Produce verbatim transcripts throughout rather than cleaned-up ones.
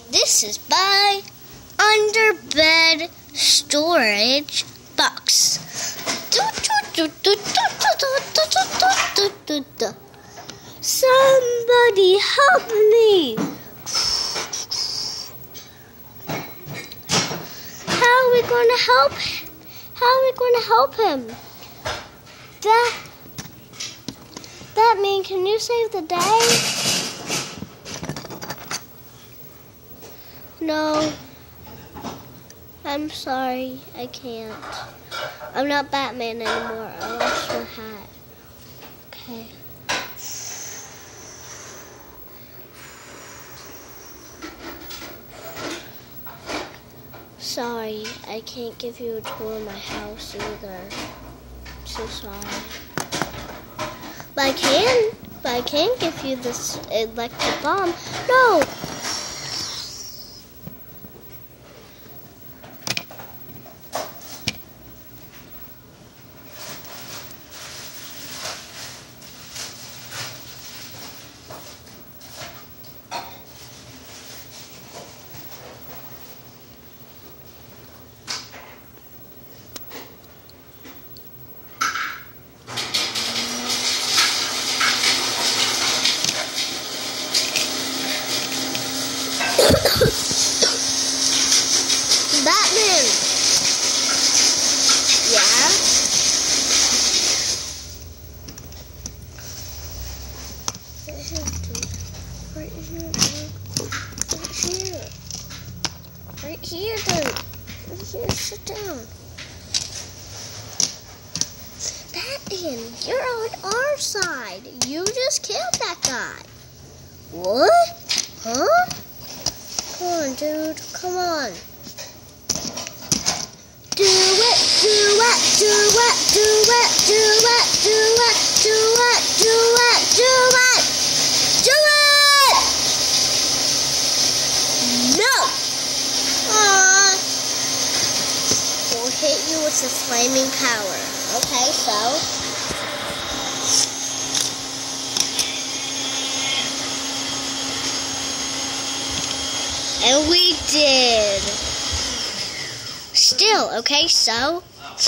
This is my underbed storage box. Somebody help me! How are we going to help? How are we going to help him? That, that mean, can you save the day? No. I'm sorry, I can't. I'm not Batman anymore. I lost my hat. Okay. Sorry, I can't give you a tour of my house either. I'm so sorry. But I can, but I can give you this electric bomb. No! Batman! Yeah? Right here, dude. Right here, dude. Right here. Right here, dude. Right here, sit down. Batman, you're on our side. You just killed that guy. What? Huh? Come on, dude. Come on. Do it, do it, do it, do it, do it, do it, do it, do it, do it, do it! No! Aww. We'll hit you with the flaming power. Okay, so. And we did. Still, okay, so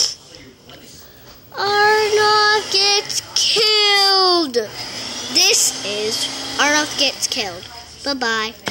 Arnov gets killed. This is Arnov gets killed. Bye-bye.